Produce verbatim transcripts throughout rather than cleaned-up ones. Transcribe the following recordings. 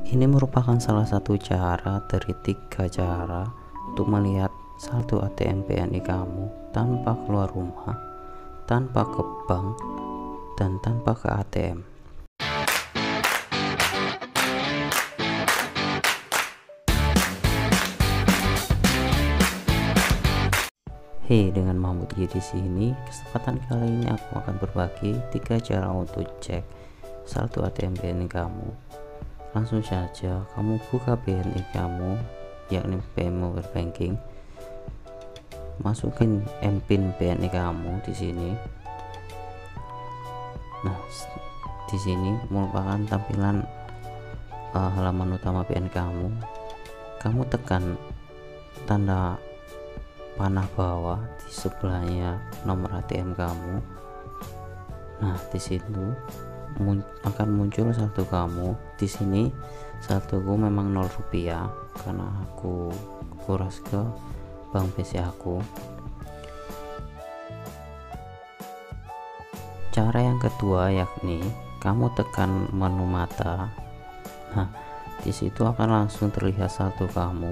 Ini merupakan salah satu cara dari tiga cara untuk melihat saldo A T M B N I kamu tanpa keluar rumah, tanpa ke bank, dan tanpa ke A T M. Hey, dengan Mahmud Y di sini. Kesempatan kali ini aku akan berbagi tiga cara untuk cek saldo A T M B N I kamu. Langsung saja kamu buka B N I kamu, yakni B M Mobile Banking. Masukin M PIN B N I kamu di sini. Nah, di sini merupakan tampilan uh, halaman utama B N I kamu. Kamu tekan tanda panah bawah, di sebelahnya nomor A T M kamu. Nah, di situ mun akan muncul saldo kamu. Di sini saldoku memang nol rupiah karena aku kuras ke bank B C aku. Cara yang kedua yakni kamu tekan menu mata. Nah, di situ akan langsung terlihat saldo kamu.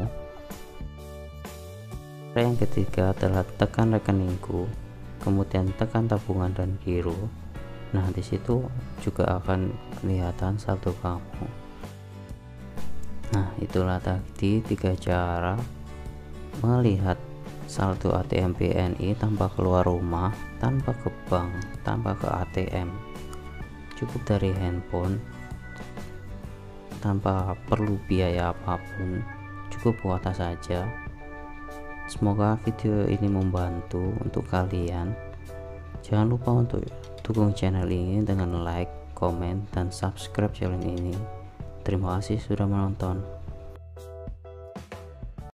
Cara yang ketiga adalah tekan rekeningku, kemudian tekan tabungan dan giro. Nah, di situ juga akan kelihatan saldo kamu. Nah, itulah tadi tiga cara melihat saldo A T M B N I tanpa keluar rumah, tanpa ke bank, tanpa ke A T M. Cukup dari handphone, tanpa perlu biaya apapun, cukup kuota saja. Semoga video ini membantu untuk kalian. Jangan lupa untuk dukung channel ini dengan like, komen, dan subscribe channel ini. Terima kasih sudah menonton.